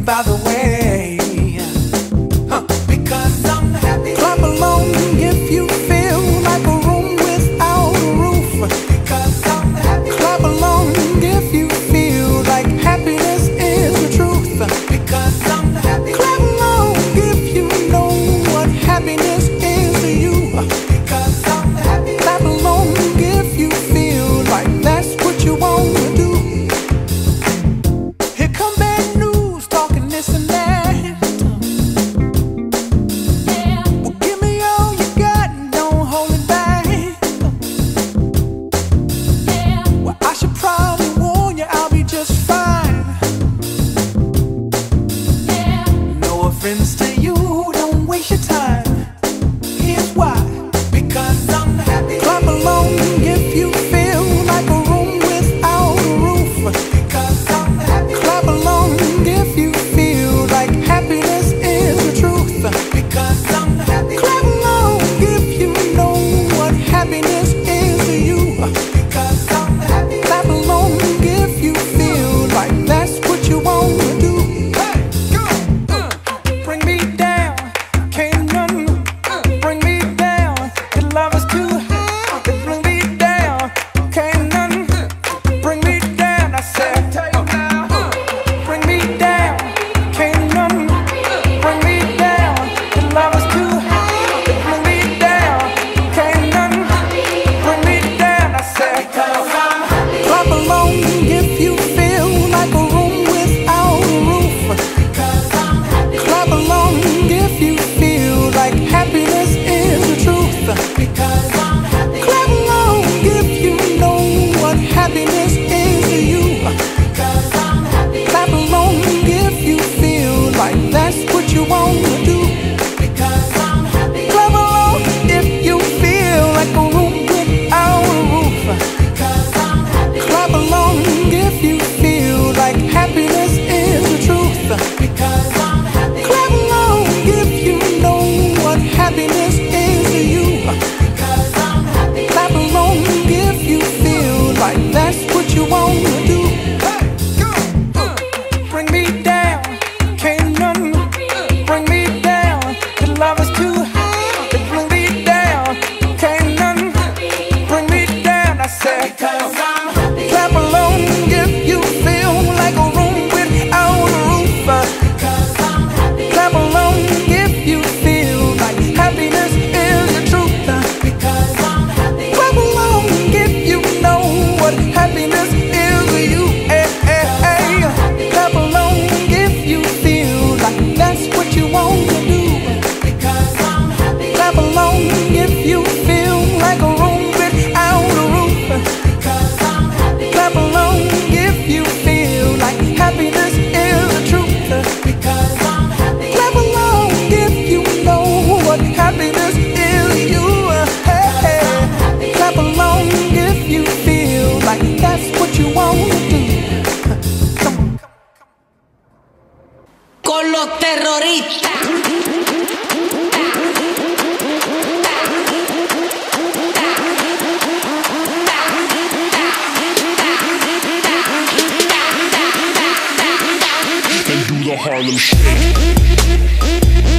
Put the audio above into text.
by the way. Because I'm happy. Clap along if you feel like a room without a roof. Because I'm happy. Clap along if you feel like happiness is the truth. Because I'm happy. Clap along if you know what happiness is to you. Because I'm happy. Clap along if you feel like that's what you want to do. Here come bad news talking this and that. Well, give me all you got and don't hold it back. Well, I should probably warn you, I'll be just fine. No offense to you, don't waste your time. Here's why. Because I'm happy. Clap along if you feel like a room without a roof. Because I'm happy. Clap along if you feel like happiness is the truth. Because I'm happy. Clap along if you know what happiness is to you. Because I'm happy. Clap along if you feel like that's what you want to do. Hey, go! Bring me down, can't none bring me down. Your love is too high, bring me down, can't none bring me down. I said, bring me down, can't none bring me down. Your love is too high, bring me down, can't none bring me down. I said, clap along if you feel like a room without a roof. Clap along if you feel like happiness is the truth. Because I'm happy. Clap along if you know what happiness is to you. Because I'm happy. Clap along if you feel like that's what you want to do. Because I'm happy. Clap along if you feel like a room without a roof. Because I'm happy. Clap along if you feel like happiness is the truth. Because I'm happy. Clap along if you know what happiness is to you. Because I'm happy. Clap along if you feel like that's what you want to do. Hey, go! Bring me down, can't none bring me down. Your love is too high, bring me down, can't none bring me down. I said, because I'm happy. Clap along if you feel like a room without a roof. Because I'm happy. Clap along if you feel like happiness is the truth. Because I'm happy. Clap along if you know what happiness is to you. Hey, hey, hey. Clap along if you feel like that's what you want to do. Because I'm happy. Clap along if you feel like a room without a roof. Because I'm happy. Clap along if you feel like happiness is the truth. Because I'm happy. Clap along if you know what happiness is to you. Hey, hey. Clap along if you feel like that's what you want to do. Come on. Con los terroristas. And do the Harlem Shake.